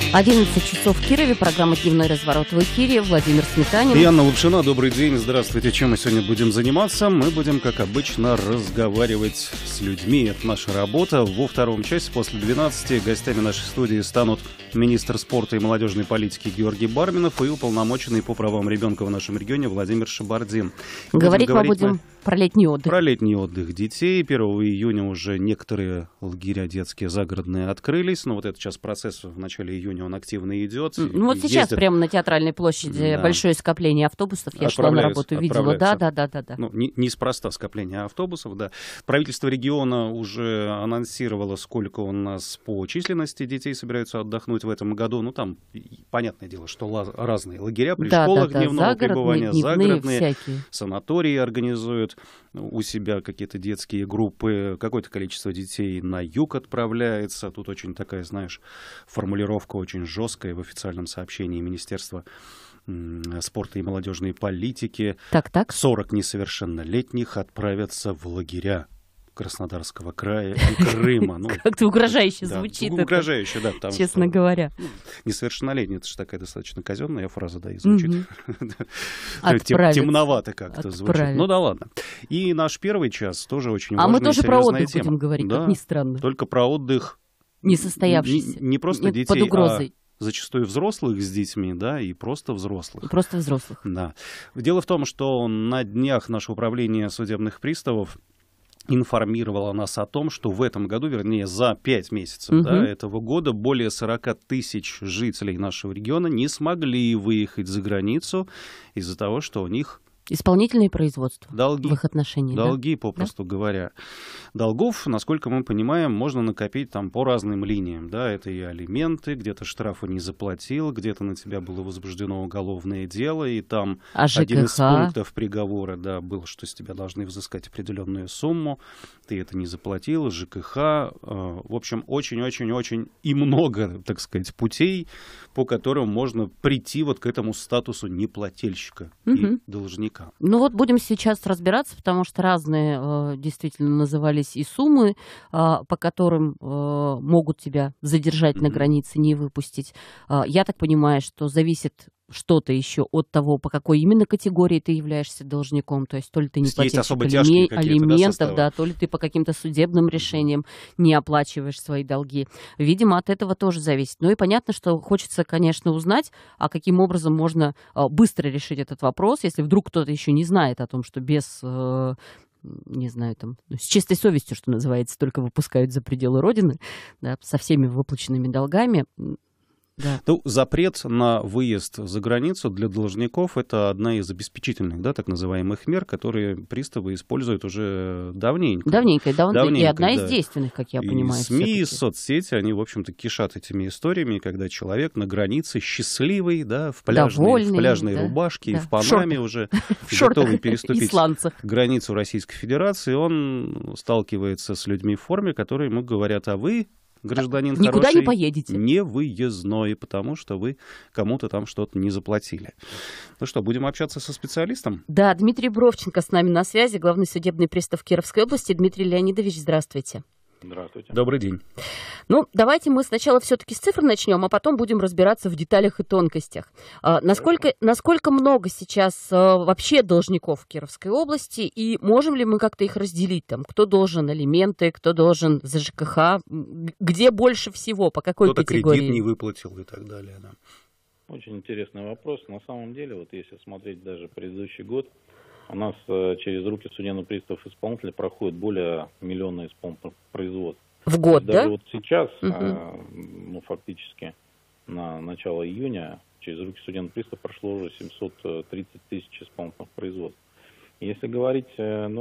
11 часов в Кирове. Программа «Дневной разворот» в эфире. Владимир Сметанин. И Анна Лапшина. Добрый день. Здравствуйте. Чем мы сегодня будем заниматься? Мы будем, как обычно, разговаривать с людьми. Это наша работа. Во втором часе после 12 гостями нашей студии станут министр спорта и молодежной политики Георгий Барминов и уполномоченный по правам ребенка в нашем регионе Владимир Шабардин. Говорить мы будем про летний отдых. Про летний отдых детей. 1 июня уже некоторые лагеря детские загородные открылись. Но вот этот сейчас процесс в начале июня, он активно идет. Ну вот сейчас прямо на Театральной площади большое скопление автобусов. Я шла на работу, видела. Да. Ну, неспроста скопление автобусов, да. Правительство региона уже анонсировало, сколько у нас по численности детей собираются отдохнуть в этом году. Ну, там, понятное дело, что разные лагеря при школах дневного пребывания, загородные, всякие. Санатории организуют у себя какие-то детские группы, какое-то количество детей на юг отправляется. Тут очень такая, знаешь, формулировка очень жесткая в официальном сообщении Министерства спорта и молодежной политики. Так. 40 несовершеннолетних отправятся в лагеря Краснодарского края и Крыма. Ну, как-то угрожающе звучит. Угрожающе, да. Потому честно что, говоря. Несовершеннолетний, это же такая достаточно казенная фраза, да, и звучит. Темновато как-то звучит. Ну да ладно. И наш первый час тоже очень важная, мы тоже про отдых тема. будем говорить, как ни странно. Только про отдых. Несостоявшийся. Не просто детей, под угрозой. Зачастую взрослых с детьми, да, и просто взрослых. Просто взрослых. Да. Дело в том, что на днях наше управление судебных приставов информировала нас о том, что в этом году, вернее, за 5 месяцев этого года более 40 тысяч жителей нашего региона не смогли выехать за границу из-за того, что у них исполнительное производство долги, в их отношении. Долги, попросту говоря. Долгов, насколько мы понимаем, можно накопить там по разным линиям. Да? Это и алименты, где-то штрафы не заплатил, где-то на тебя было возбуждено уголовное дело, и там один из пунктов приговора был, что с тебя должны взыскать определенную сумму, ты это не заплатил, ЖКХ. В общем, очень-очень-очень и много, так сказать, путей, по которым можно прийти вот к этому статусу неплательщика и должника. Ну вот будем сейчас разбираться, потому что разные действительно назывались и суммы, по которым могут тебя задержать на границе, не выпустить. Я так понимаю, что зависит что-то еще от того, по какой именно категории ты являешься должником, то есть то ли ты не платишь алиментов, то ли ты по каким-то судебным решениям не оплачиваешь свои долги. Видимо, от этого тоже зависит. Ну и понятно, что хочется, конечно, узнать, а каким образом можно быстро решить этот вопрос, если вдруг кто-то еще не знает о том, что без не знаю, там, с чистой совестью, что называется, только выпускают за пределы Родины, да, со всеми выплаченными долгами. Да. Ну, запрет на выезд за границу для должников — это одна из обеспечительных, так называемых мер, которые приставы используют уже давненько. Давненько. И одна из действенных, как я понимаю. И СМИ, соцсети, они, в общем-то, кишат этими историями, когда человек на границе счастливый, в пляжной рубашке, в Панаме уже готовый переступить границу Российской Федерации, он сталкивается с людьми в форме, которые ему говорят: а вы, гражданин никуда хороший, не поедете, не выездной, потому что вы кому-то там что-то не заплатили. Ну что, будем общаться со специалистом? Да, Дмитрий Бровченко с нами на связи, главный судебный пристав Кировской области. Дмитрий Леонидович, здравствуйте. Здравствуйте. Добрый день. Ну, давайте мы сначала все-таки с цифр начнем, а потом будем разбираться в деталях и тонкостях. Насколько много сейчас вообще должников в Кировской области, и можем ли мы как-то их разделить? Там, кто должен алименты, кто должен за ЖКХ, где больше всего, по какой категории? Кто-то кредит не выплатил и так далее. Да. Очень интересный вопрос. На самом деле, вот если смотреть даже предыдущий год, у нас через руки судебных приставов исполнителей проходит более миллиона исполнительных производств. В год, да? Даже вот сейчас, фактически на начало июня, через руки судебных приставов прошло уже 730 тысяч исполнительных производств. Если говорить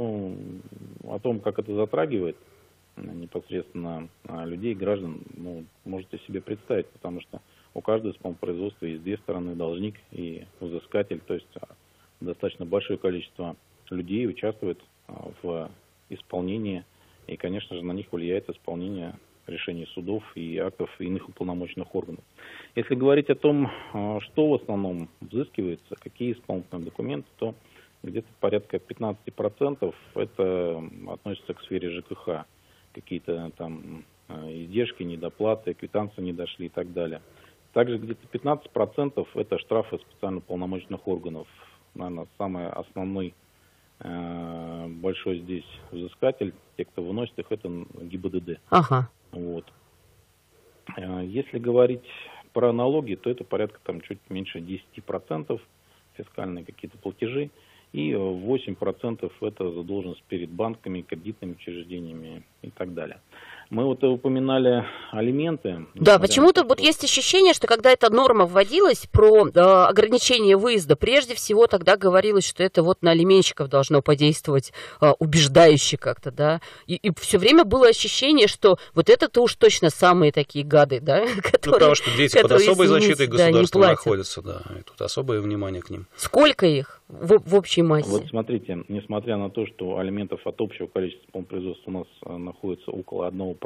о том, как это затрагивает непосредственно людей, граждан, можете себе представить, потому что у каждого исполнительного производства есть две стороны: должник и взыскатель, то есть достаточно большое количество людей участвует в исполнении, и, конечно же, на них влияет исполнение решений судов и актов иных уполномоченных органов. Если говорить о том, что в основном взыскивается, какие исполнительные документы, то где-то порядка 15% это относится к сфере ЖКХ. Какие-то там издержки, недоплаты, квитанции не дошли и так далее. Также где-то 15% это штрафы специально полномочных органов. Наверное, самый основной большой здесь взыскатель, те, кто выносит их, это ГИБДД. Ага. Вот. Если говорить про налоги, то это порядка там чуть меньше 10% фискальные какие-то платежи, и 8% это задолженность перед банками, кредитными учреждениями и так далее. Мы вот упоминали алименты. Да, почему-то вот есть ощущение, что когда эта норма вводилась про ограничение выезда, прежде всего тогда говорилось, что это вот на алименщиков должно подействовать убеждающе как-то, да. И все время было ощущение, что вот это-то уж точно самые такие гады, да, которые... потому что дети под особой защитой государства находятся, да, и тут особое внимание к ним. Сколько их в общей массе? Вот смотрите, несмотря на то, что алиментов от общего количества производства у нас находится около 1%,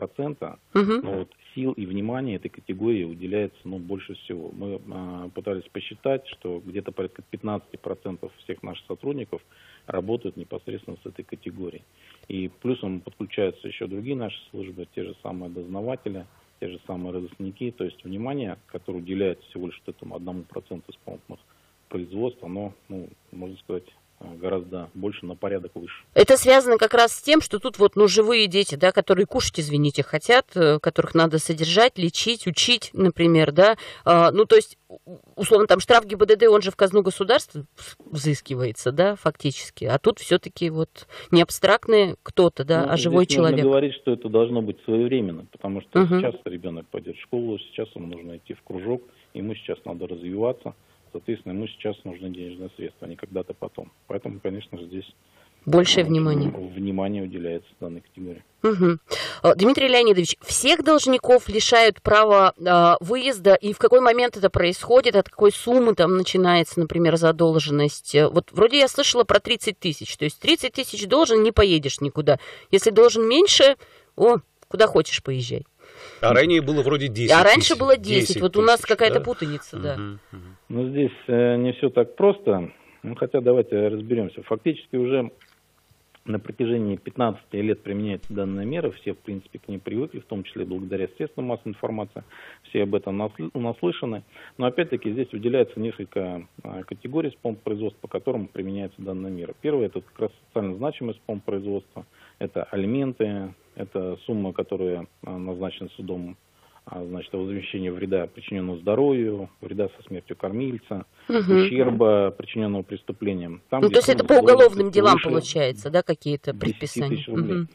но вот сил и внимания этой категории уделяется больше всего. Мы пытались посчитать, что где-то порядка 15% всех наших сотрудников работают непосредственно с этой категорией. И плюсом подключаются еще другие наши службы, те же самые дознаватели, те же самые розыскники. То есть внимание, которое уделяется всего лишь этому 1% исполнительных производств, оно, можно сказать, гораздо больше, на порядок выше. Это связано как раз с тем, что тут вот, живые дети, да, которые кушать, извините, хотят, которых надо содержать, лечить, учить, например, да. То есть, условно, там штраф ГИБДД, он же в казну государства взыскивается, да, фактически. А тут все-таки вот не абстрактный кто-то, да, а живой человек. Нужно говорить, что это должно быть своевременно, потому что сейчас ребенок пойдет в школу, сейчас ему нужно идти в кружок, ему сейчас надо развиваться. Соответственно, ему сейчас нужны денежные средства, а не когда-то потом. Поэтому, конечно же, здесь большее внимание. Внимание уделяется данной категории. Дмитрий Леонидович, всех должников лишают права выезда, и в какой момент это происходит, от какой суммы там начинается, например, задолженность? Вот вроде я слышала про 30 тысяч, то есть 30 тысяч должен, не поедешь никуда. Если должен меньше, куда хочешь поезжай. А ранее было вроде 10 А раньше тысяч, было 10. Вот у нас какая-то путаница, да. Здесь не все так просто. Хотя давайте разберемся. Фактически уже на протяжении 15 лет применяется данная мера. Все, в принципе, к ней привыкли, в том числе благодаря средствам массовой информации. Все об этом наслышаны. Но опять-таки здесь выделяется несколько категорий исполнительного производства, по которым применяется данная мера. Первое — это как раз социально значимое исполнительное производство. Это алименты, это сумма, которая назначена судом, значит, о возмещении вреда, причиненного здоровью, вреда со смертью кормильца, ущерба, причиненного преступлением. Там, то есть это по уголовным делам получается, да, какие-то предписания? 10 тысяч рублей.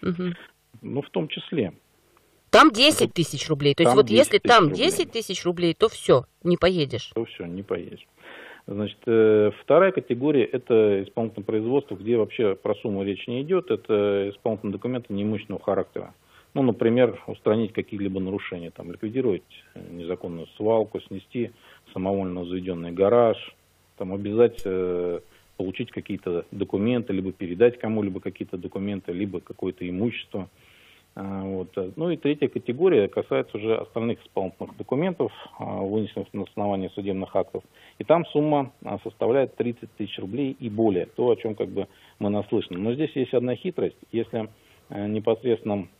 В том числе. Там 10 тысяч рублей. То есть вот если там 10 тысяч рублей, то все, не поедешь. То все, не поедешь. Значит, вторая категория — это исполнительное производство, где вообще про сумму речь не идет. Это исполнительные документы неимущественного характера. Например, устранить какие-либо нарушения, там, ликвидировать незаконную свалку, снести самовольно возведенный гараж, там, обязать получить какие-то документы, либо передать кому-либо какие-то документы, либо какое-то имущество. И третья категория касается уже остальных исполнительных документов, вынесенных на основании судебных актов. И там сумма составляет 30 тысяч рублей и более, то, о чем мы наслышаны. Но здесь есть одна хитрость. Если непосредственно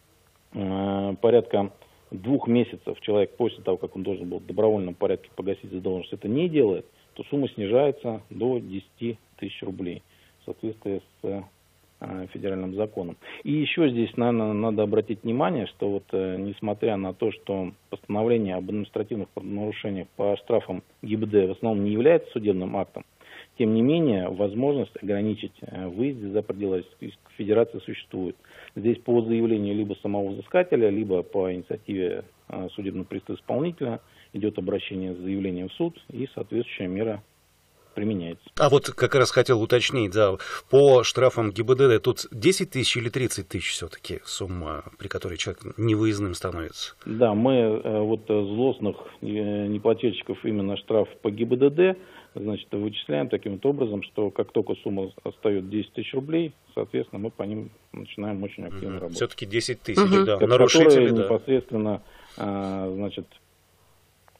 порядка 2 месяцев человек после того, как он должен был в добровольном порядке погасить задолженность, это не делает, то сумма снижается до 10 тысяч рублей в соответствии с федеральным законом. И еще здесь, наверное, надо обратить внимание, что несмотря на то, что постановление об административных нарушениях по штрафам ГИБДД в основном не является судебным актом, тем не менее, возможность ограничить выезд за пределы Федерации существует. Здесь по заявлению либо самого взыскателя, либо по инициативе судебного пристава исполнителя идет обращение с заявлением в суд, и соответствующая мера применяется. А вот как раз хотел уточнить, да, по штрафам ГИБДД тут 10 тысяч или 30 тысяч все-таки сумма, при которой человек невыездным становится? Да, мы злостных неплательщиков именно штраф по ГИБДД, значит, вычисляем таким образом, что как только сумма остается 10 тысяч рублей, соответственно, мы по ним начинаем очень активно работать. Все-таки 10 тысяч, да, нарушители, которые непосредственно, значит,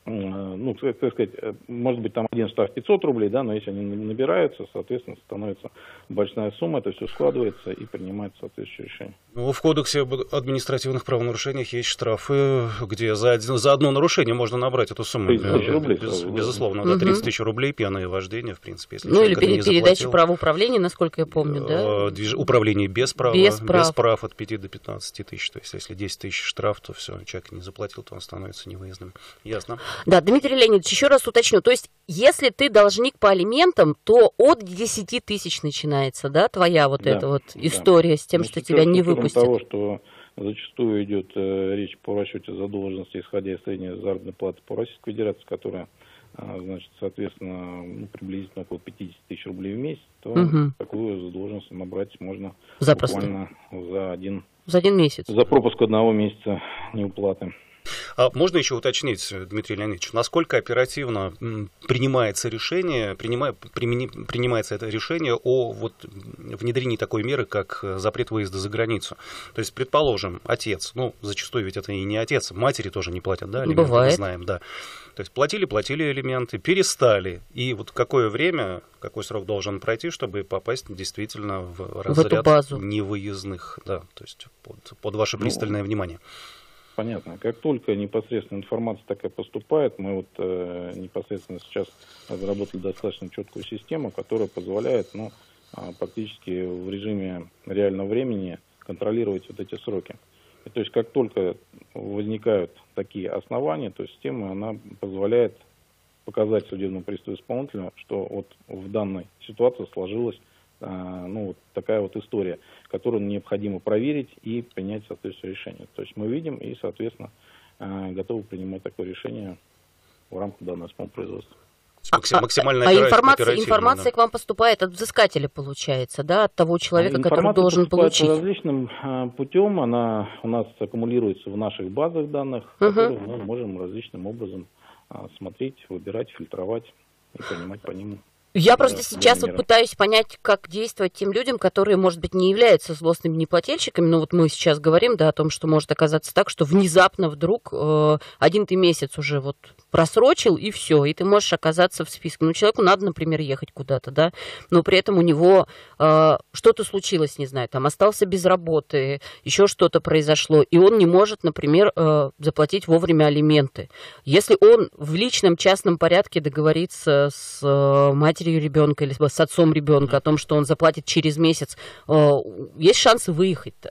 ну, так сказать, может быть, там один штраф 500 рублей, да, но если они набираются, соответственно, становится большая сумма, это все складывается и принимается соответствующее решение. Ну, в Кодексе об административных правонарушениях есть штрафы, где за одно нарушение можно набрать эту сумму. 30 тысяч рублей. Безусловно, да, 30 тысяч рублей, пьяное вождение, в принципе. Если ну, или передача права управления, насколько я помню, да? Управление без права, без прав от 5 до 15 тысяч. То есть, если 10 тысяч штраф, то все, человек не заплатил, то он становится невыездным. Ясно. Да, Дмитрий Леонидович, еще раз уточню. То есть, если ты должник по алиментам, то от 10 тысяч начинается, да, твоя вот эта вот история с тем, что тебя не выпустят? Того, что зачастую идет речь по расчете задолженности, исходя из средней заработной платы по Российской Федерации, которая, значит, соответственно, приблизительно около 50 тысяч рублей в месяц, то такую задолженность набрать можно буквально за один месяц. За пропуск одного месяца неуплаты. А можно еще уточнить, Дмитрий Леонидович, насколько оперативно принимается это решение о вот внедрении такой меры, как запрет выезда за границу? То есть, предположим, отец, ну, зачастую ведь это и не отец, матери тоже не платят, да, алименты, мы знаем, да. То есть, платили алименты, перестали, и вот какое время, какой срок должен пройти, чтобы попасть действительно в разряд невыездных, да, то есть под ваше пристальное внимание? Понятно. Как только непосредственно информация такая поступает, мы вот непосредственно сейчас разработали достаточно четкую систему, которая позволяет, ну, практически в режиме реального времени контролировать вот эти сроки. И то есть как только возникают такие основания, то система она позволяет показать судебному приставу исполнителю, что вот в данной ситуации сложилась ну, вот такая вот история, которую необходимо проверить и принять соответствующее решение. То есть мы видим и, соответственно, готовы принимать такое решение в рамках данного исполнопроизводства. Максимально информация к вам поступает от взыскателя, получается, да, от того человека, который должен получить? Различным путем, она у нас аккумулируется в наших базах данных, которые мы можем различным образом смотреть, выбирать, фильтровать и принимать по ним. Я просто сейчас вот пытаюсь понять, как действовать тем людям, которые, может быть, не являются злостными неплательщиками. Но вот мы сейчас говорим, да, о том, что может оказаться так, что внезапно вдруг один ты месяц уже вот просрочил, и все, и ты можешь оказаться в списке. Ну, человеку надо, например, ехать куда-то, да, но при этом у него что-то случилось, не знаю, там остался без работы, еще что-то произошло, и он не может, например, заплатить вовремя алименты. Если он в личном частном порядке договорится с матерью ребенка или с отцом ребенка о том, что он заплатит через месяц, есть шансы выехать-то?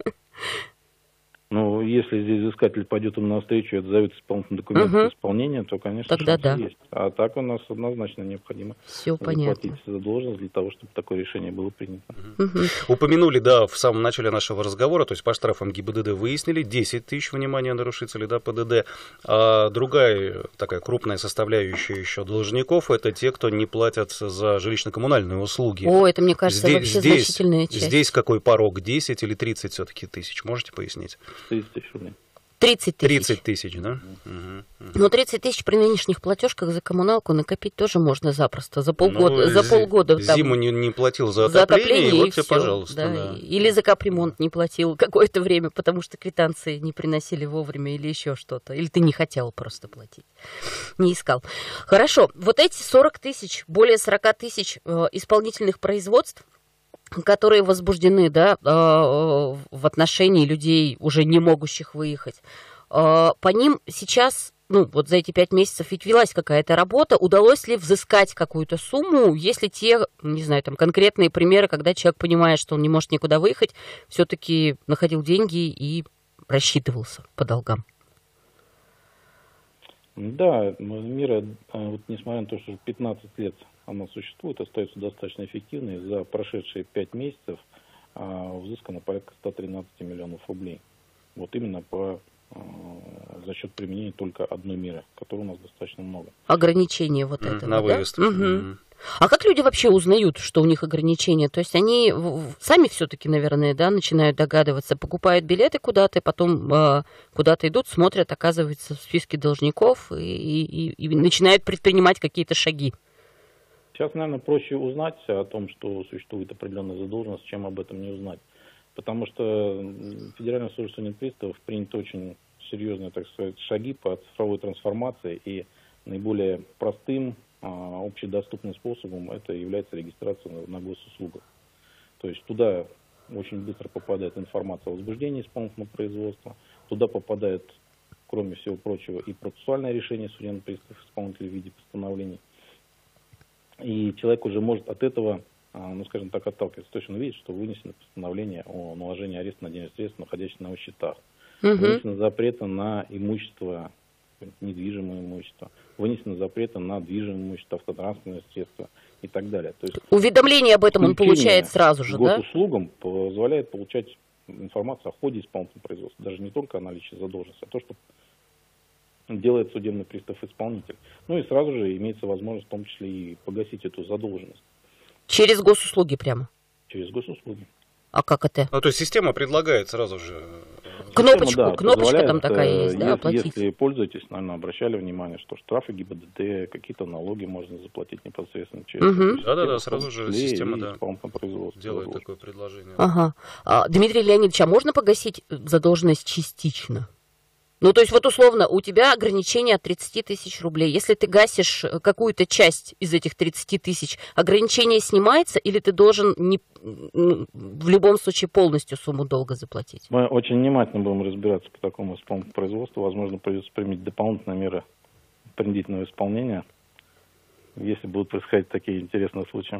Ну, если здесь взыскатель пойдет им навстречу и отзовет исполнительный документ исполнения, то, конечно, тогда шансы есть. А так у нас однозначно необходимо заплатить задолженность для того, чтобы такое решение было принято. Упомянули, да, в самом начале нашего разговора, то есть по штрафам ГИБДД выяснили 10 тысяч, внимание, нарушителей, да, ПДД. А другая такая крупная составляющая еще должников, это те, кто не платят за жилищно-коммунальные услуги. О, это, мне кажется, вообще значительная часть. Здесь какой порог, 10 или 30 все-таки тысяч, можете пояснить? 30 тысяч рублей. 30 тысяч. 30 тысяч, да? Ну, 30 тысяч при нынешних платежках за коммуналку накопить тоже можно запросто. За полгода. За полгода зиму не платил за отопление, и вот тебе, пожалуйста. Да. Или за капремонт не платил какое-то время, потому что квитанции не приносили вовремя или еще что-то. Или ты не хотел просто платить. Не искал. Хорошо. Вот эти 40 тысяч, более 40 тысяч исполнительных производств, которые возбуждены, да, в отношении людей, уже не могущих выехать. По ним сейчас, ну, вот за эти 5 месяцев ведь велась какая-то работа. Удалось ли взыскать какую-то сумму, если те, не знаю, там конкретные примеры, когда человек понимает, что он не может никуда выехать, все-таки находил деньги и рассчитывался по долгам? Да, мера, вот, несмотря на то, что 15 лет она существует, остается достаточно эффективной. За прошедшие 5 месяцев взыскано порядка 113 миллионов рублей. Вот именно за счет применения только одной меры, которой у нас достаточно много. Ограничение вот этого, на выезд. Да? А как люди вообще узнают, что у них ограничения? То есть они сами все-таки, наверное, да, начинают догадываться, покупают билеты куда-то, потом куда-то идут, смотрят, оказывается в списке должников и начинают предпринимать какие-то шаги. Сейчас, наверное, проще узнать о том, что существует определенная задолженность, чем об этом не узнать. Потому что Федеральная служба судебных приставов принято очень серьезные, так сказать, шаги по цифровой трансформации, и наиболее простым, общедоступным способом это является регистрация на госуслугах. То есть туда очень быстро попадает информация о возбуждении исполнительного производства, туда попадает, кроме всего прочего, и процессуальное решение судебных приставов исполнителей в виде постановлений. И человек уже может от этого, ну скажем так, отталкиваться. То есть он видит, что вынесено постановление о наложении ареста на денежных средств, находящихся на его счетах. Вынесено запрета на имущество, недвижимое имущество, вынесено запрета на движимое имущество, автотранспортные средства и так далее. То есть уведомление об этом он получает сразу же, да? Госуслугам позволяет получать информацию о ходе исполнительного производства, даже не только о наличии задолженности, а то, что делает судебный пристав-исполнитель. Ну и сразу же имеется возможность в том числе и погасить эту задолженность. Через госуслуги прямо? Через госуслуги. А как это? Ну, то есть система предлагает сразу же... Кнопочка там такая есть, да, оплатить. Если пользуетесь, наверное, обращали внимание, что штрафы ГИБДД, какие-то налоги можно заплатить непосредственно через... Да-да-да, сразу же система делает возложит. такое предложение. Ага. Дмитрий Леонидович, а можно погасить задолженность частично? Ну, то есть, вот условно, у тебя ограничение от 30 тысяч рублей. Если ты гасишь какую-то часть из этих 30 тысяч, ограничение снимается, или ты должен в любом случае полностью сумму долга заплатить? Мы очень внимательно будем разбираться по такому исполнительному производству. Возможно, придется применить дополнительные меры принудительного исполнения, если будут происходить такие интересные случаи.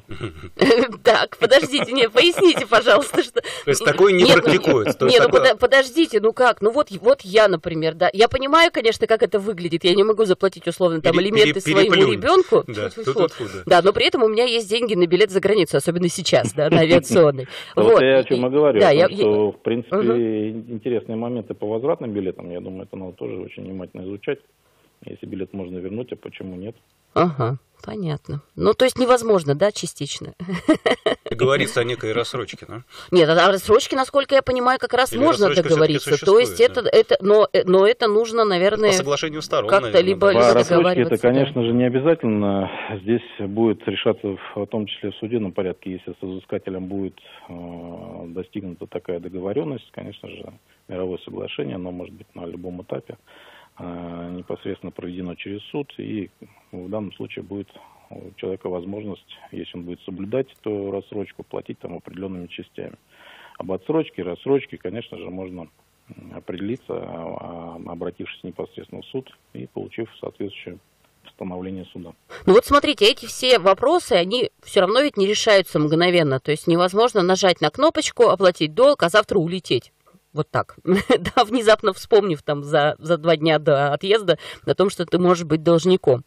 Так, подождите, нет, поясните, пожалуйста, что... То есть такое не практикуется? Нет, подождите, ну как? Ну вот я, например, да. Я понимаю, конечно, как это выглядит. Я не могу заплатить, условно, там, алименты своему ребенку. Да, но при этом у меня есть деньги на билет за границу, особенно сейчас, да, на авиационный. Вот я о чем и говорю, что, в принципе, интересные моменты по возвратным билетам, я думаю, это надо тоже очень внимательно изучать. Если билет можно вернуть, а почему нет? Ага, понятно. Ну, то есть невозможно, да, частично? Говорится о некой рассрочке, да? Нет, о рассрочке, насколько я понимаю, как раз можно договориться. То есть но это нужно, наверное, по соглашению сторон, как-то либо договариваться. Это, конечно же, не обязательно. Здесь будет решаться в том числе в судебном порядке. Если с взыскателем будет достигнута такая договоренность, конечно же, мировое соглашение, оно может быть на любом этапе непосредственно проведено через суд, и в данном случае будет у человека возможность, если он будет соблюдать эту рассрочку, платить там определенными частями. Об отсрочке, рассрочке, конечно же, можно определиться, обратившись непосредственно в суд и получив соответствующее постановление суда. Ну вот смотрите, эти все вопросы, они все равно ведь не решаются мгновенно, то есть невозможно нажать на кнопочку, оплатить долг, а завтра улететь. Вот так, да, внезапно вспомнив там за 2 дня до отъезда о том, что ты можешь быть должником.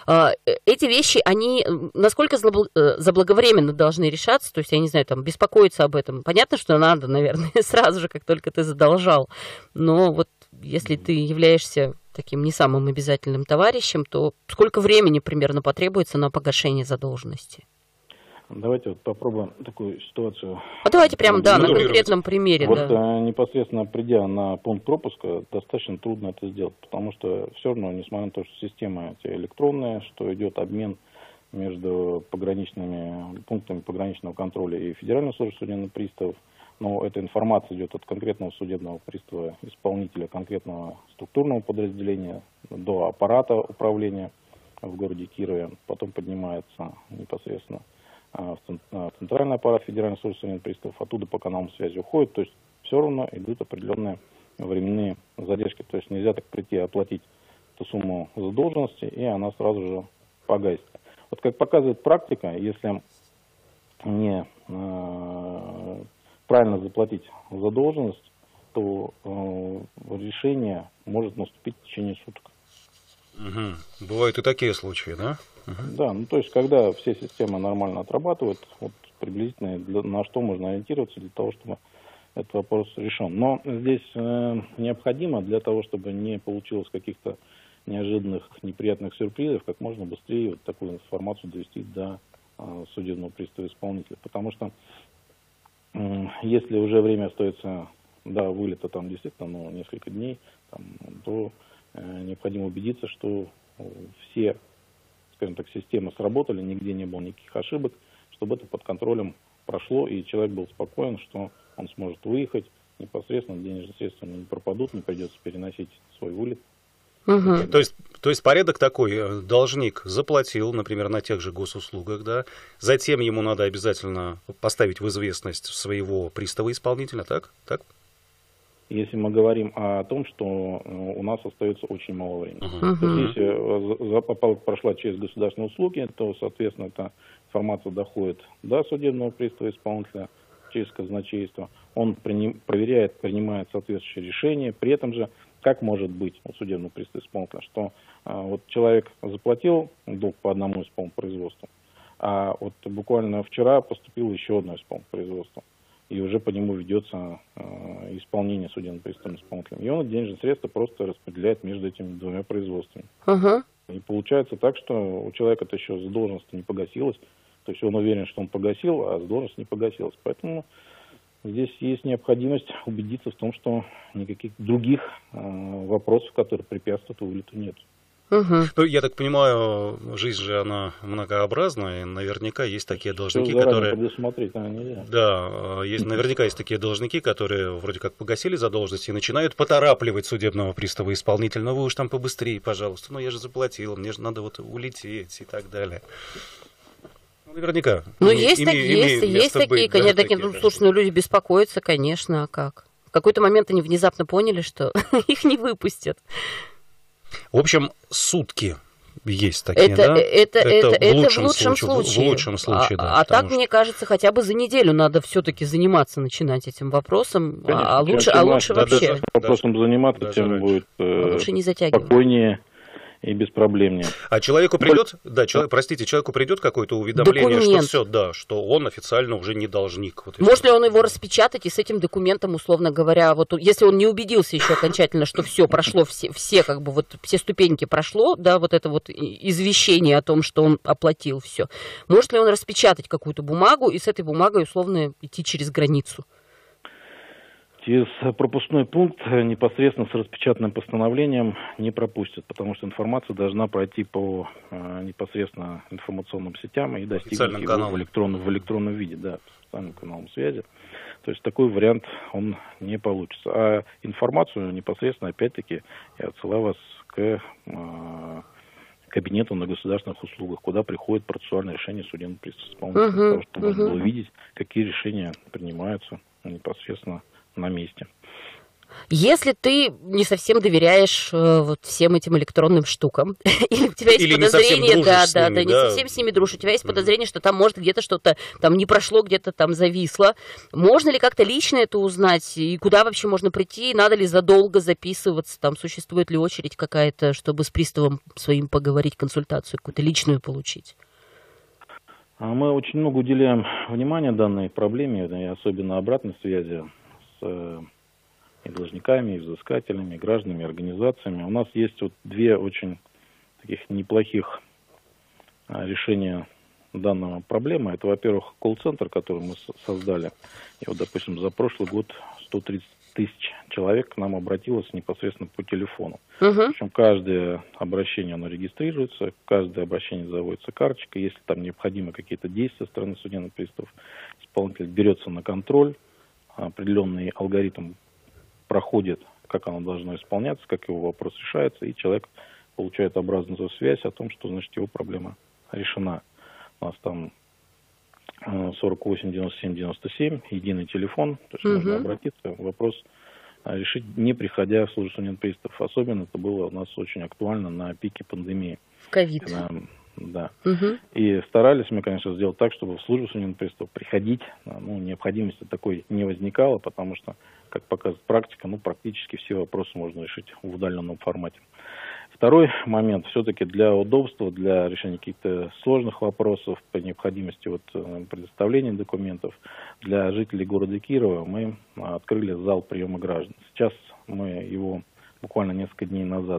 Эти вещи, они насколько заблаговременно должны решаться, то есть, я не знаю, там, беспокоиться об этом. Понятно, что надо, наверное, сразу же, как только ты задолжал. Но вот если ты являешься таким не самым обязательным товарищем, то сколько времени примерно потребуется на погашение задолженности? Давайте вот попробуем такую ситуацию. А давайте прямо, да, на конкретном примере. Вот непосредственно придя на пункт пропуска, достаточно трудно это сделать, потому что все равно, несмотря на то, что система электронная, что идет обмен между пограничными пунктами пограничного контроля и Федеральной службой судебных приставов, но эта информация идет от конкретного судебного пристава, исполнителя конкретного структурного подразделения до аппарата управления в городе Кирове, потом поднимается непосредственно в центральный аппарат Федеральной службы судебных приставов, оттуда по каналам связи уходит, то есть все равно идут определенные временные задержки, то есть нельзя так прийти и оплатить эту сумму задолженности, и она сразу же погасит. Вот как показывает практика, если не правильно заплатить задолженность, то решение может наступить в течение суток. Угу. Бывают и такие случаи, да? Да, ну то есть, когда все системы нормально отрабатывают, вот приблизительно на что можно ориентироваться для того, чтобы этот вопрос решен. Но здесь необходимо для того, чтобы не получилось каких-то неожиданных неприятных сюрпризов, как можно быстрее вот такую информацию довести до судебного пристава исполнителя. Потому что если уже время остается до вылета там действительно несколько дней, то необходимо убедиться, что все, скажем так, системы сработали, нигде не было никаких ошибок, чтобы это под контролем прошло, и человек был спокоен, что он сможет выехать непосредственно денежные средства не пропадут, не придется переносить свой вылет. Угу. То есть порядок такой: должник заплатил, например, на тех же госуслугах, да, затем ему надо обязательно поставить в известность своего пристава-исполнителя, так? Если мы говорим о том, что у нас остается очень мало времени. Uh-huh. То есть, если прошла через государственные услуги, то, соответственно, эта информация доходит до судебного пристава-исполнителя через казначейство. Он проверяет, принимает соответствующее решение. При этом же, как может быть у судебного пристава-исполнителя, что вот человек заплатил долг по одному исполнопроизводству, а вот буквально вчера поступило еще одно исполнопроизводство, и уже по нему ведется исполнение судебным приставом исполнителем. И он денежные средства просто распределяет между этими двумя производствами. Угу. И получается так, что у человека-то еще задолженность не погасилась. То есть он уверен, что он погасил, а задолженность не погасилась. Поэтому здесь есть необходимость убедиться в том, что никаких других вопросов, которые препятствуют вылету, нет. Угу. Ну, я так понимаю, жизнь же, она многообразна, и наверняка есть такие должники, заранее которые... предусмотреть, нельзя. Да, наверняка есть такие должники, которые вроде как погасили задолженность и начинают поторапливать судебного пристава-исполнителя. Ну, вы уж там побыстрее, пожалуйста. Ну, я же заплатил, мне же надо вот улететь и так далее. Наверняка. Ну, есть такие, конечно, слушай, ну, люди беспокоятся, конечно, а как? В какой-то момент они внезапно поняли, что их не выпустят. В общем, сутки есть такие, да? Это в лучшем случае. В лучшем случае, да. А так, мне кажется, хотя бы за неделю надо все-таки заниматься, начинать этим вопросом. Конечно, лучше вообще. Вопросом заниматься, тем будет лучше не затягивать. Спокойнее и беспроблемнее. А человеку придет, человеку придет какое-то уведомление, документ. Что все, да, что он официально уже не должник. Вот может ли он его распечатать и с этим документом, условно говоря, вот если он не убедился еще окончательно, что все прошло, все как бы вот все ступеньки прошло, да, вот это вот извещение о том, что он оплатил все. Может ли он распечатать какую-то бумагу и с этой бумагой условно идти через границу? Через пропускной пункт непосредственно с распечатанным постановлением не пропустят, потому что информация должна пройти по непосредственно информационным сетям и достигнуть его в электронном виде, да, специальным каналом связи. То есть такой вариант он не получится. А информацию непосредственно, опять-таки, я отсылаю вас к кабинету на государственных услугах, куда приходит процессуальное решение судебного пристава исполнителя, для того, чтобы можно было видеть, какие решения принимаются непосредственно на месте. Если ты не совсем доверяешь вот всем этим электронным штукам, или у тебя есть подозрение, не совсем с ними дружишь, у тебя есть подозрение, что там может где-то что-то там не прошло, где-то там зависло, можно ли как-то лично это узнать, и куда вообще можно прийти, надо ли задолго записываться, там существует ли очередь какая-то, чтобы с приставом своим поговорить, консультацию какую-то личную получить? Мы очень много уделяем внимания данной проблеме, и особенно обратной связи с и должниками, и взыскателями, и гражданами, и организациями. У нас есть вот две очень таких неплохих решения данной проблемы. Это, во-первых, колл-центр, который мы создали. И вот, допустим, за прошлый год 130 тысяч человек к нам обратилось непосредственно по телефону. Причем каждое обращение, оно регистрируется, каждое обращение заводится карточкой. Если там необходимы какие-то действия со стороны судебных приставов, исполнитель берется на контроль, определенный алгоритм проходит, как оно должно исполняться, как его вопрос решается, и человек получает обратную связь о том, что, значит, его проблема решена. У нас там 48 97 97, единый телефон, то есть можно обратиться, вопрос решить, не приходя в службу судебных приставов. Особенно это было у нас очень актуально на пике пандемии. В ковид. Да. И старались мы, конечно, сделать так, чтобы в службу судебных приставов приходить, необходимости такой не возникало, потому что, как показывает практика, практически все вопросы можно решить в удаленном формате. Второй момент, все-таки для удобства, для решения каких-то сложных вопросов, по необходимости предоставления документов, для жителей города Кирова мы открыли зал приема граждан. Сейчас мы его буквально несколько дней назад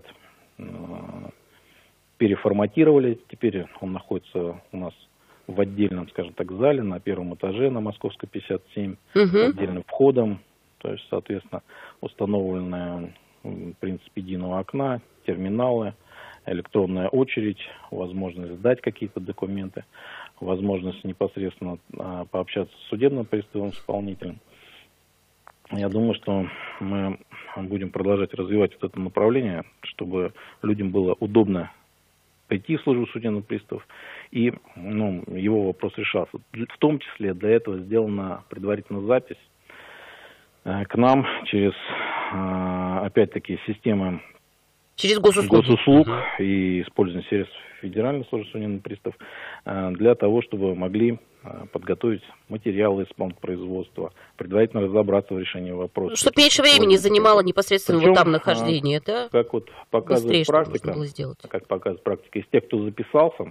переформатировали. Теперь он находится у нас в отдельном, скажем так, зале на первом этаже на Московской 57, с отдельным входом. То есть, соответственно, установленная принцип единого окна, терминалы, электронная очередь, возможность сдать какие-то документы, возможность непосредственно пообщаться с судебным приставом, исполнителем. Я думаю, что мы будем продолжать развивать вот это направление, чтобы людям было удобно прийти в службу судебных приставов, и его вопрос решался. В том числе для этого сделана предварительная запись к нам через, опять-таки, системы через госуслуг и использование средств Федеральной службы судебных приставов для того, чтобы могли подготовить материалы исполнительного производства, предварительно разобраться в решении вопроса. Чтобы меньше времени занимало непосредственно вот там нахождение, да? Как вот показывает практика, из тех, кто записался,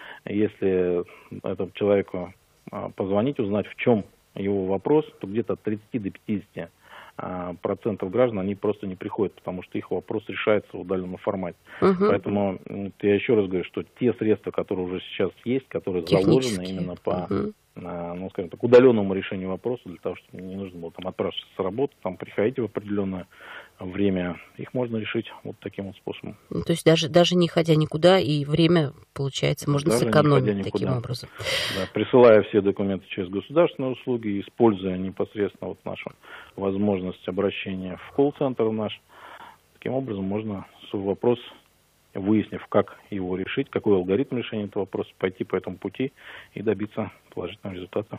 если этому человеку позвонить, узнать, в чем его вопрос, то где-то от 30 до 50% граждан, они просто не приходят, потому что их вопрос решается в удаленном формате. Поэтому я еще раз говорю, что те средства, которые уже сейчас есть, которые заложены именно по, скажем так, удаленному решению вопроса, для того, чтобы не нужно было там отправиться с работы, там приходить в определенное время, их можно решить вот таким вот способом. То есть даже не ходя никуда, и время, получается, можно даже сэкономить таким образом. Да, присылая все документы через государственные услуги, используя непосредственно вот нашу возможность обращения в колл-центр наш, таким образом можно свой вопрос, выяснив, как его решить, какой алгоритм решения этого вопроса, пойти по этому пути и добиться положительного результата.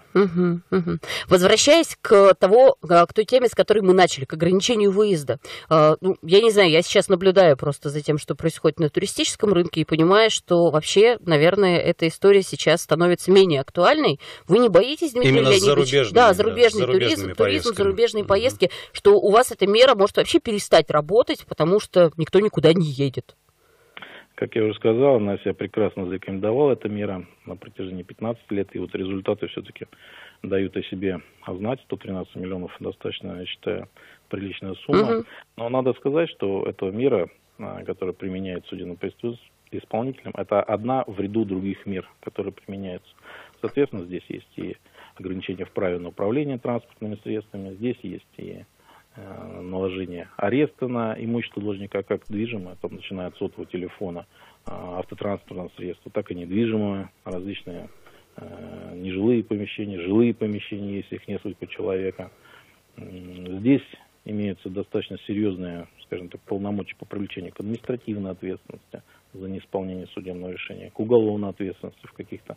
Возвращаясь к той теме, с которой мы начали, к ограничению выезда. Я не знаю, я сейчас наблюдаю просто за тем, что происходит на туристическом рынке, и понимаю, что вообще, наверное, эта история сейчас становится менее актуальной. Вы не боитесь, Дмитрий Леонидович? Зарубежный туризм, зарубежные поездки, что у вас эта мера может вообще перестать работать, потому что никто никуда не едет? Как я уже сказал, она себя прекрасно зарекомендовала, эта мера, на протяжении 15 лет, и вот результаты все-таки дают о себе знать. 113 миллионов достаточно, я считаю, приличная сумма. Но надо сказать, что эта мера, которая применяется судебным исполнителем, это одна в ряду других мер, которые применяются. Соответственно, здесь есть и ограничения в праве на управление транспортными средствами, здесь есть и наложение ареста на имущество должника, как движимое, там, начиная от сотового телефона, автотранспортного средства, так и недвижимое, различные нежилые помещения, жилые помещения, если их несколько человека. Здесь имеются достаточно серьезные, скажем так, полномочия по привлечению к административной ответственности за неисполнение судебного решения, к уголовной ответственности в каких-то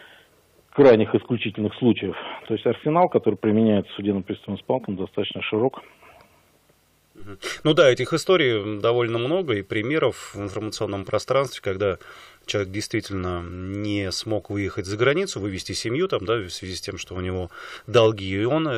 крайних исключительных случаях. То есть арсенал, который применяется судебным приставом исполнителем, достаточно широк. Этих историй довольно много, и примеров в информационном пространстве, когда человек действительно не смог выехать за границу, вывести семью там, в связи с тем, что у него долги, и он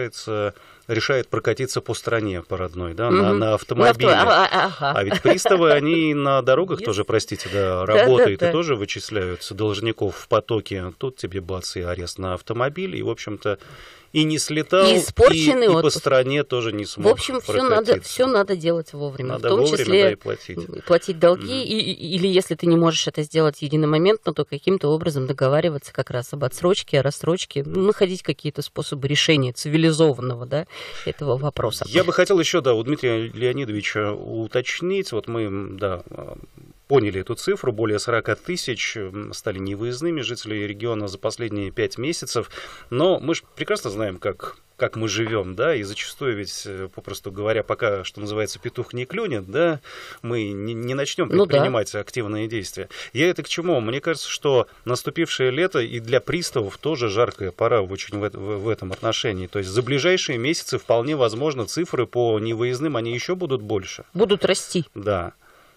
решает прокатиться по стране, по родной, на автомобиле. А ведь приставы, они на дорогах тоже, работают и тоже вычисляют должников в потоке. Тут тебе бац, и арест на автомобиль, и, в общем-то, и не слетал, и по стране тоже не смог. В общем, все надо делать вовремя. Надо в том вовремя, числе и платить долги, или если ты не можешь это сделать единомоментно, то каким-то образом договариваться как раз об отсрочке, о рассрочке, находить какие-то способы решения цивилизованного этого вопроса. Я бы хотел еще, у Дмитрия Леонидовича уточнить, мы поняли эту цифру, более 40 тысяч стали невыездными жители региона за последние 5 месяцев, но мы же прекрасно знаем, как мы живем, и зачастую ведь, попросту говоря, пока, что называется, петух не клюнет, мы не начнем предпринимать активные действия. Я это к чему? Мне кажется, что наступившее лето и для приставов тоже жаркая пора очень в этом отношении. То есть за ближайшие месяцы вполне возможно цифры по невыездным, они еще будут больше. Будут расти. Да.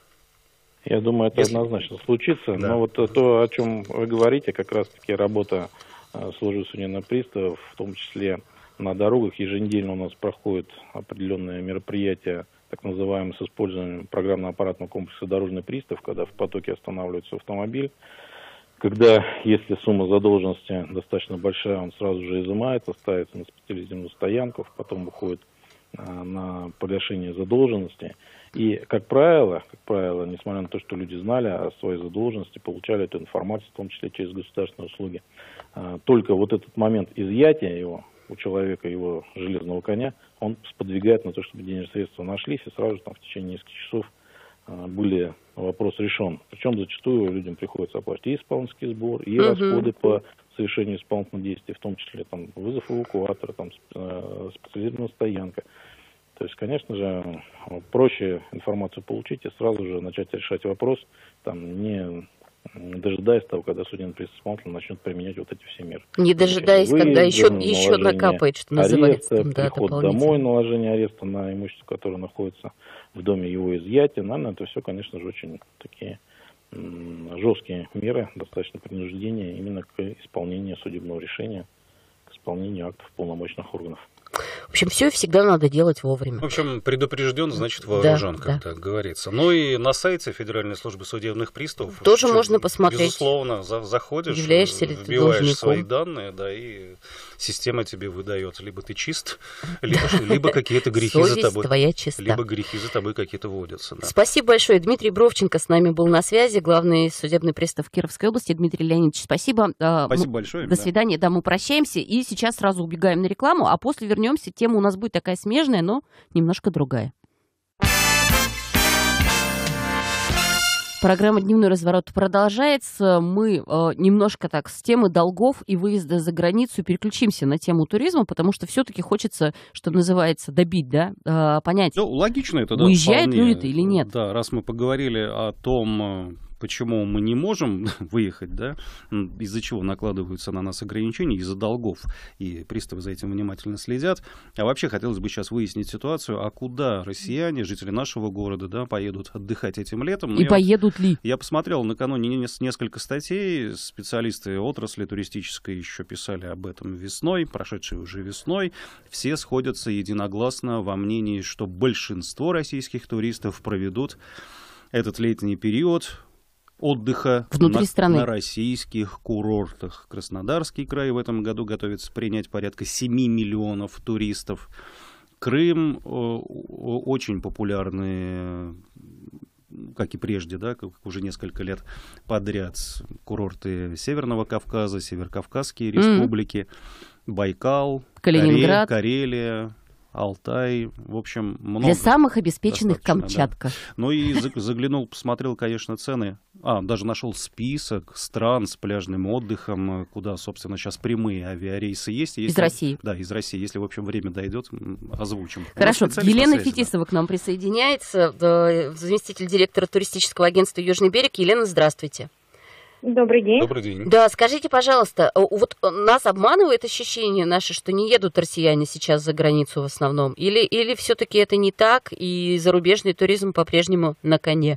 Я думаю, это однозначно случится. Да. Но то, о чем вы говорите, как раз-таки работа службы судебных приставов, в том числе на дорогах, еженедельно у нас проходят определенные мероприятия, так называемые, с использованием программно-аппаратного комплекса «Дорожный пристав», когда в потоке останавливается автомобиль. Когда, если сумма задолженности достаточно большая, он сразу же изымается, ставится на специализированную стоянку, потом выходит на погашение задолженности. И, как правило, несмотря на то, что люди знали о своей задолженности, получали эту информацию, в том числе через государственные услуги, только вот этот момент изъятия его у человека, его железного коня, он сподвигает на то, чтобы денежные средства нашлись, и сразу же в течение нескольких часов вопрос решен. Причем зачастую людям приходится оплатить и исполнительский сбор, и расходы по совершению исполнительных действий, в том числе там, вызов эвакуатора, там, специализированная стоянка. То есть, конечно же, проще информацию получить и сразу же начать решать вопрос, там, не дожидаясь того, когда судебный пристав исполнитель начнет применять вот эти все меры. Не дожидаясь, когда еще накапает, что называется. Арест, приход домой, наложение ареста на имущество, которое находится в доме, его изъятие. Наверное, это все, конечно же, очень такие жесткие меры, достаточно принуждения именно к исполнению судебного решения, к исполнению актов полномочных органов. В общем, все всегда надо делать вовремя. В общем, предупрежден, значит вооружен, как так говорится. Ну и на сайте Федеральной службы судебных приставов тоже можно посмотреть. Безусловно, заходишь, являешься ли ты вбиваешь свои данные, да, и система тебе выдает. Либо ты чист, либо какие-то грехи за тобой. Твоя чиста. Либо грехи за тобой какие-то водятся. Да. Спасибо большое. Дмитрий Бровченко с нами был на связи, главный судебный пристав Кировской области. Дмитрий Леонидович, спасибо. Спасибо большое. До свидания. Да, мы прощаемся. И сейчас сразу убегаем на рекламу, а после вернемся. Тема у нас будет такая смежная, но немножко другая. Программа «Дневной разворот» продолжается. Мы немножко так с темы долгов и выезда за границу переключимся на тему туризма, потому что все-таки хочется, что называется, добить, да, понять, ну, логично это, да, уезжают люди или нет. Да, раз мы поговорили о том, почему мы не можем выехать, да, из-за чего накладываются на нас ограничения, из-за долгов, и приставы за этим внимательно следят. А вообще хотелось бы сейчас выяснить ситуацию, а куда россияне, жители нашего города, да, поедут отдыхать этим летом. И поедут ли? Я посмотрел накануне несколько статей, специалисты отрасли туристической еще писали об этом весной, прошедшей уже весной. Все сходятся единогласно во мнении, что большинство российских туристов проведут этот летний период отдыха внутри страны на российских курортах. Краснодарский край в этом году готовится принять порядка 7 миллионов туристов. Крым очень популярный, как и прежде, да, как уже несколько лет подряд, курорты Северного Кавказа, Северокавказские республики, Байкал, Калининград, Карелия, Алтай, в общем, много. Для самых обеспеченных Камчатка. Да. Ну и заглянул, посмотрел, конечно, цены. Даже нашел список стран с пляжным отдыхом, куда, собственно, сейчас прямые авиарейсы есть. Из России. Да, из России. Если, в общем, время дойдет, озвучим. Хорошо. Елена Фетисова к нам присоединяется, заместитель директора туристического агентства «Южный берег». Елена, здравствуйте. Добрый день. Добрый день. Да, скажите, пожалуйста, вот нас обманывает ощущение наше, что не едут россияне сейчас за границу в основном? Или все-таки это не так, и зарубежный туризм по-прежнему на коне?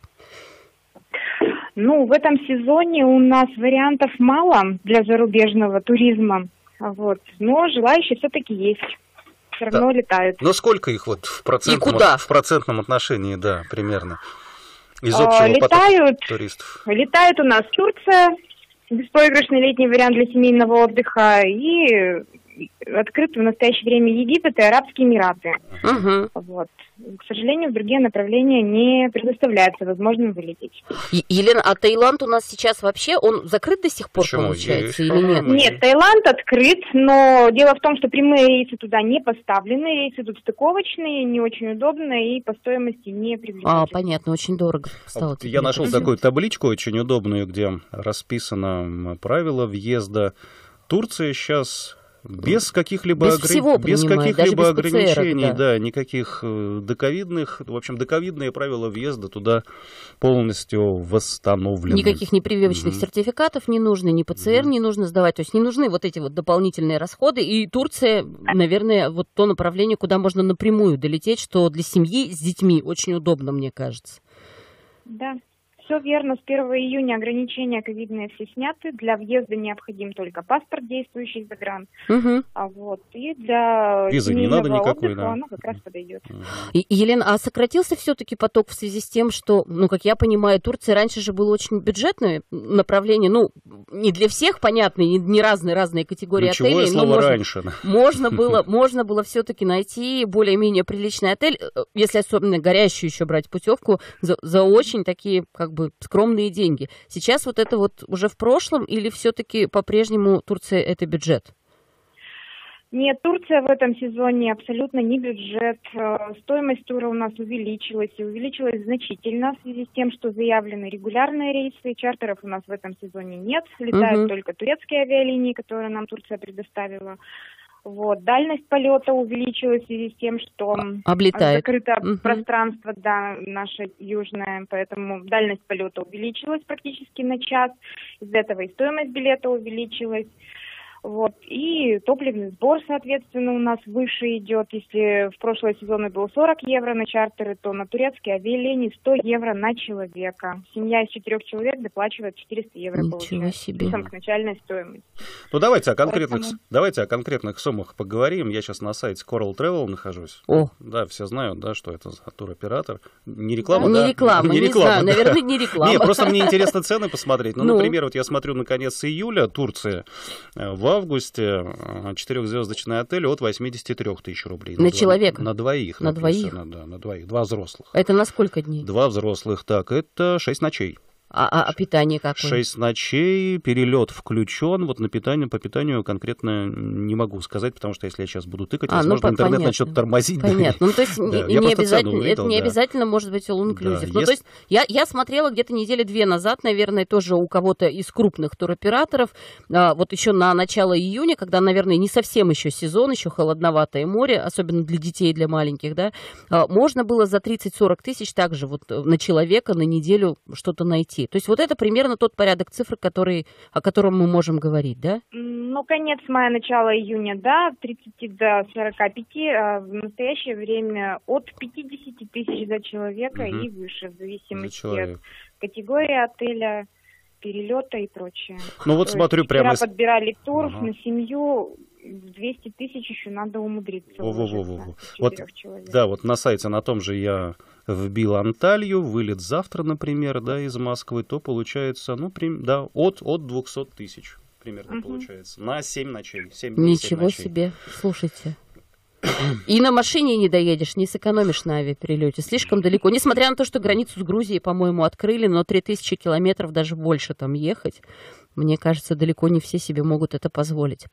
Ну, в этом сезоне у нас вариантов мало для зарубежного туризма, вот, но желающие все-таки есть. Все равно летают. Но сколько их вот в процентном отношении, да, примерно? Из общего потока туристов. Летает у нас Турция, беспроигрышный летний вариант для семейного отдыха, и открыты в настоящее время Египет и Арабские Эмираты. Вот. К сожалению, в другие направления не предоставляется возможным вылететь. Елена, а Таиланд у нас сейчас вообще, он закрыт до сих пор, получается, или нет? Нет, Таиланд открыт, но дело в том, что прямые рейсы туда не поставлены, рейсы тут стыковочные, не очень удобно и по стоимости не привлекательны. Понятно, очень дорого стало. Я нашел такую табличку очень удобную, где расписано правила въезда. Турция сейчас без каких-либо ограничений, да, никаких доковидных, в общем, доковидные правила въезда туда полностью восстановлены. Никаких непрививочных сертификатов не нужно, ни ПЦР не нужно сдавать, то есть не нужны вот эти вот дополнительные расходы, и Турция, наверное, вот то направление, куда можно напрямую долететь, что для семьи с детьми очень удобно, мне кажется. Да. Все верно, с 1 июня ограничения ковидные все сняты, для въезда необходим только паспорт, действующий за гран. И для визы не надо никакой, отдыха оно как раз подойдет. Елена, а сократился все-таки поток в связи с тем, что, как я понимаю, Турция раньше же было очень бюджетное направление, не для всех, понятно, не разные категории отелей, но можно было все-таки найти более-менее приличный отель, если особенно горящую еще брать путевку, за очень такие, скромные деньги. Сейчас вот это вот уже в прошлом или все-таки по-прежнему Турция это бюджет? Нет, Турция в этом сезоне абсолютно не бюджет. Стоимость тура у нас увеличилась, и увеличилась значительно в связи с тем, что заявлены регулярные рейсы. Чартеров у нас в этом сезоне нет. Летают только турецкие авиалинии, которые нам Турция предоставила. Вот. Дальность полета увеличилась в связи с тем, что закрыто пространство, да, наше южное, поэтому дальность полета увеличилась практически на час. Из-за этого и стоимость билета увеличилась. Вот. И топливный сбор, соответственно, у нас выше идет. Если в прошлые сезоны было 40 евро на чартеры, то на турецкие авиалинии 100 евро на человека. Семья из 4 человек доплачивает 400 евро. Ничего себе. К начальной стоимости. Ну, давайте о конкретных суммах поговорим. Я сейчас на сайте Coral Travel нахожусь. Да, все знают, да, что это за туроператор. Не реклама, да? Не реклама, не знаю, наверное, не реклама. Нет, просто мне интересно цены посмотреть. Ну, например, вот я смотрю на конец июля, Турция, в августе 4-звездочный отель от 83 тысяч рублей. На человека? На двоих. На двоих? Да, на двоих. 2 взрослых. Это на сколько дней? 2 взрослых, так, это 6 ночей. А питание какое? 6 ночей, перелет включен. Вот по питанию конкретно не могу сказать, потому что если я сейчас буду тыкать, возможно, интернет начнет тормозить. Понятно. Ну, то есть это не обязательно может быть all-inclusive. Ну, то есть я смотрела где-то недели 2 назад, наверное, тоже у кого-то из крупных туроператоров, вот еще на начало июня, когда, наверное, не совсем еще сезон, еще холодноватое море, особенно для детей, для маленьких, да, можно было за 30-40 тысяч также вот на человека на неделю что-то найти. То есть вот это примерно тот порядок цифр, о котором мы можем говорить, да? Ну, конец мая, начало июня, да, 30 до 45, а в настоящее время от 50 тысяч за человека и выше, в зависимости от категории отеля, перелета и прочее. Ну вот смотрю прямо... Вчера подбирали тур на семью, 200 тысяч еще надо умудриться. Вот, да, вот на сайте на том же я вбил Анталью, вылет завтра, например, да, из Москвы, то получается, ну, да, от 200 тысяч примерно получается. На 7 ночей. 7 дней, Ничего себе, слушайте. И на машине не доедешь, не сэкономишь на авиаперелете. Слишком далеко. Несмотря на то, что границу с Грузией, по-моему, открыли, но 3000 километров, даже больше там ехать. Мне кажется, далеко не все себе могут это позволить.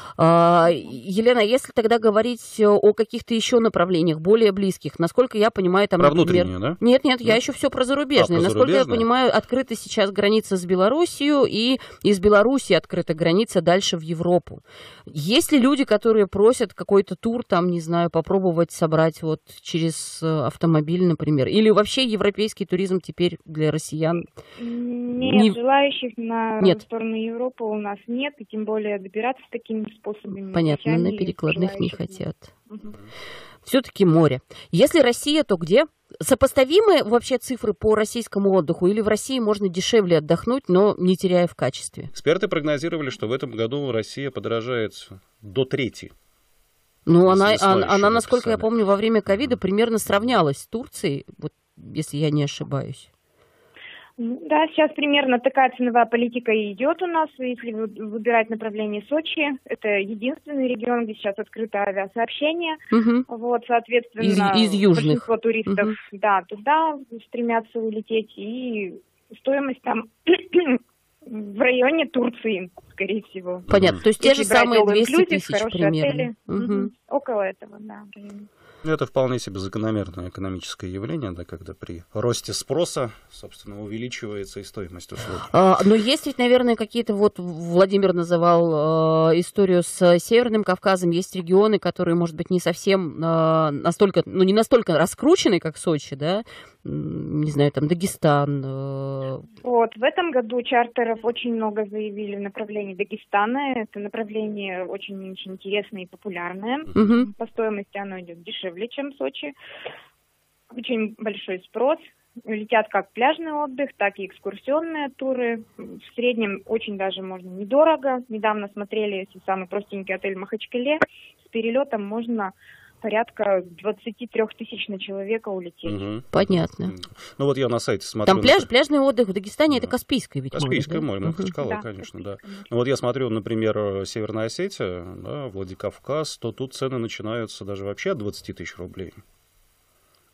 Елена, если тогда говорить о каких-то еще направлениях, более близких, насколько я понимаю, там, про например... внутреннюю, да? Нет, я еще все про зарубежные. Насколько я понимаю, открыта сейчас граница с Белоруссией, и из Беларуси открыта граница дальше в Европу. Есть ли люди, которые просят какой-то тур, там, не знаю, попробовать собрать вот через автомобиль, например? Или вообще европейский туризм теперь для россиян? Нет, желающих на сторону Европы у нас нет, и тем более добираться такими способами. Понятно, на перекладных не хотят. Все-таки море. Если Россия, то где? Сопоставимы вообще цифры по российскому отдыху? Или в России можно дешевле отдохнуть, но не теряя в качестве? Эксперты прогнозировали, что в этом году Россия подорожает до трети. Ну, она, насколько я помню, во время ковида примерно сравнялась с Турцией, вот, если я не ошибаюсь. Да, сейчас примерно такая ценовая политика и идет у нас. Если выбирать направление Сочи, это единственный регион, где сейчас открыто авиасообщение. Вот, соответственно, из южных. Большинство туристов туда стремятся улететь. И стоимость там в районе Турции, скорее всего. Понятно, то есть те же самые 200 тысяч примерно. Около этого, да. Это вполне себе закономерное экономическое явление, да, когда при росте спроса, собственно, увеличивается и стоимость услуг. Но есть ведь, наверное, какие-то, вот Владимир называл историю с Северным Кавказом, есть регионы, которые, может быть, не совсем настолько, ну, не настолько раскручены, как Сочи, да, не знаю, там, Дагестан. Вот, в этом году чартеров очень много заявили в направлении Дагестана. Это направление очень-очень интересное и популярное. По стоимости оно идет дешевле, чем Сочи. Очень большой спрос. Летят как пляжный отдых, так и экскурсионные туры. В среднем очень даже можно недорого. Недавно смотрели, если самый простенький отель в Махачкале, с перелетом можно порядка 23 тысяч на человека улететь. Понятно. Ну вот я на сайте смотрю. Там пляжный отдых в Дагестане, это Каспийское ведь море, Каспийское море, Махачкала, конечно, да. Ну вот я смотрю, например, Северная Осетия, да, Владикавказ, то тут цены начинаются даже вообще от 20 тысяч рублей.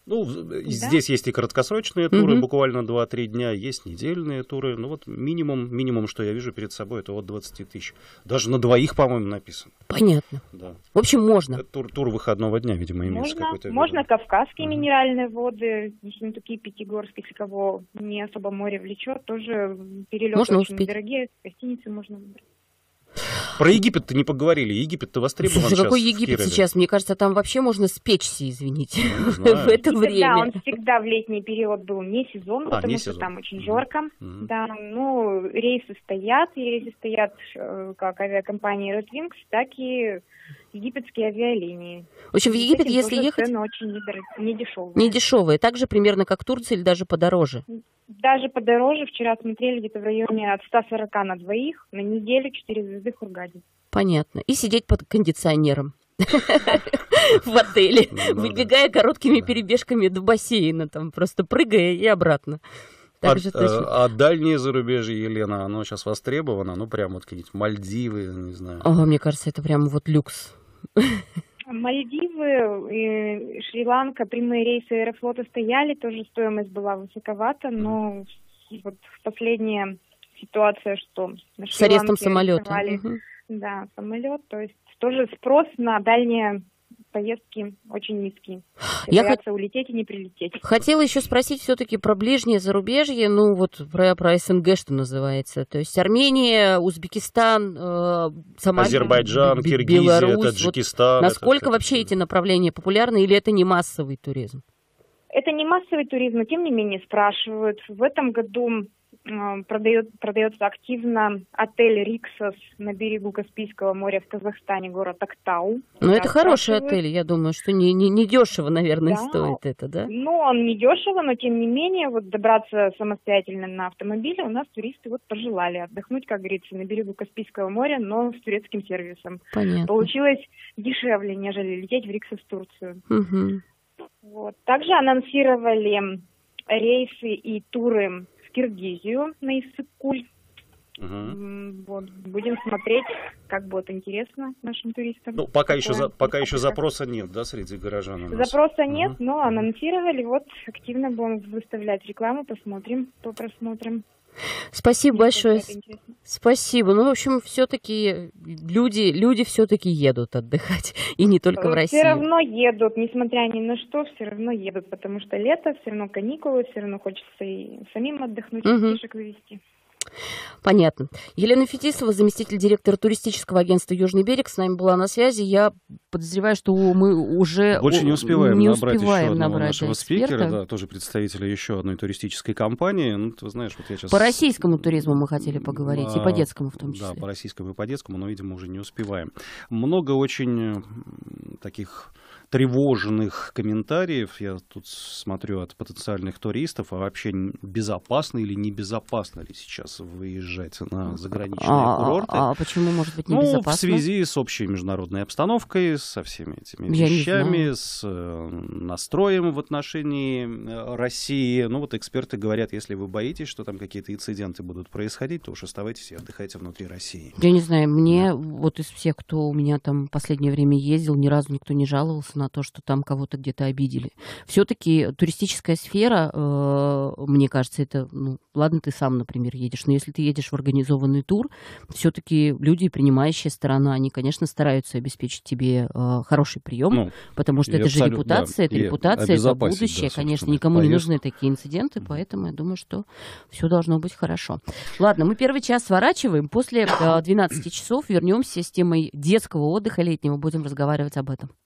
Ну, здесь есть и краткосрочные туры, буквально 2-3 дня, есть недельные туры. Ну, вот минимум, что я вижу перед собой, это от 20 тысяч. Даже на двоих, по-моему, написано. Понятно. Да. В общем, можно. Тур выходного дня, видимо, имеется какой-то. Можно Кавказские минеральные воды, Ессентуки, Пятигорск, если кого не особо море влечет, тоже перелеты можно очень успеть. Дорогие, гостиницы можно выбрать. Про Египет-то не поговорили. Египет-то востребован. Слушай, сейчас какой в Египет Кирове. сейчас? Мне кажется, там вообще можно спечься, извините, в это Да, время. он всегда в летний период был не сезон, потому не что сезон. там очень жарко. Да, ну, рейсы стоят как авиакомпании Red Wings, так и египетские авиалинии. В общем, в Египет, Этим если тоже ехать, цены очень недешевые. не дешевые, так же примерно как Турция или даже подороже. Даже подороже. Вчера смотрели где-то в районе от 140 на двоих, на неделю 4 звезды в Хургаде. Понятно. И сидеть под кондиционером в отеле, выбегая короткими перебежками до бассейна, там просто прыгая и обратно. А дальнее зарубежье, Елена, оно сейчас востребовано? Ну, прям вот какие-нибудь Мальдивы, не знаю. Мне кажется, это прям вот люкс. Мальдивы, Шри-Ланка, прямые рейсы Аэрофлота стояли, тоже стоимость была высоковата, но вот последняя ситуация, что на с арестом Шри-Ланке самолета. Да, самолет, то есть тоже спрос на дальние поездки очень низкий. Боятся улететь и не прилететь. Хотела еще спросить все-таки про ближнее зарубежье, ну вот про СНГ, что называется. То есть Армения, Узбекистан, Азербайджан, Киргизия, Беларусь, Таджикистан. Вот насколько вообще эти направления популярны или это не массовый туризм? Это не массовый туризм, но тем не менее спрашивают. В этом году продается активно отель «Риксос» на берегу Каспийского моря в Казахстане, город Актау. Ну, это хороший отель, я думаю, что не дешево, наверное, стоит это, да? Ну, он не дешево, но тем не менее, вот добраться самостоятельно на автомобиле у нас туристы вот пожелали отдохнуть, как говорится, на берегу Каспийского моря, но с турецким сервисом. Понятно. Получилось дешевле, нежели лететь в Риксос в Турцию. Вот. Также анонсировали рейсы и туры в Киргизию на Иссык-Куль. Вот. Будем смотреть, как будет интересно нашим туристам. Ну, пока еще запроса нет, да, среди горожан? Запроса нет, но анонсировали. Вот активно будем выставлять рекламу, посмотрим по просмотрам. Спасибо большое. Спасибо. Ну, в общем, все-таки люди все-таки едут отдыхать. И не только в России. Все равно едут, несмотря ни на что, все равно едут, потому что лето, все равно каникулы, все равно хочется и самим отдохнуть, детишек вывести. Понятно. Елена Фетисова, заместитель директора туристического агентства «Южный берег», с нами была на связи. Я подозреваю, что мы уже больше не успеваем набрать еще одного нашего эксперта. спикера, да, тоже представителя еще одной туристической компании. Ну, ты знаешь, вот я сейчас... По российскому туризму мы хотели поговорить, и по детскому в том числе. Да, по российскому и по детскому, но, видимо, уже не успеваем. Много очень таких тревожных комментариев, я тут смотрю, от потенциальных туристов, а вообще безопасно или небезопасно ли сейчас выезжать на заграничные курорты. А почему может быть небезопасно? Ну, в связи с общей международной обстановкой, со всеми этими вещами, с настроем в отношении России. Ну, вот эксперты говорят, если вы боитесь, что там какие-то инциденты будут происходить, то уж оставайтесь и отдыхайте внутри России. Я не знаю, мне вот из всех, кто у меня там в последнее время ездил, ни разу никто не жаловался на то, что там кого-то где-то обидели. Все-таки туристическая сфера, мне кажется, это, ну, ладно, ты сам, например, едешь, но если ты едешь в организованный тур, все-таки люди, принимающая сторона, они, конечно, стараются обеспечить тебе хороший прием, потому что это же репутация, это репутация, это будущее, да, конечно, никому не нужны такие инциденты, поэтому я думаю, что все должно быть хорошо. Ладно, мы первый час сворачиваем, после 12 часов вернемся с темой детского отдыха летнего, будем разговаривать об этом.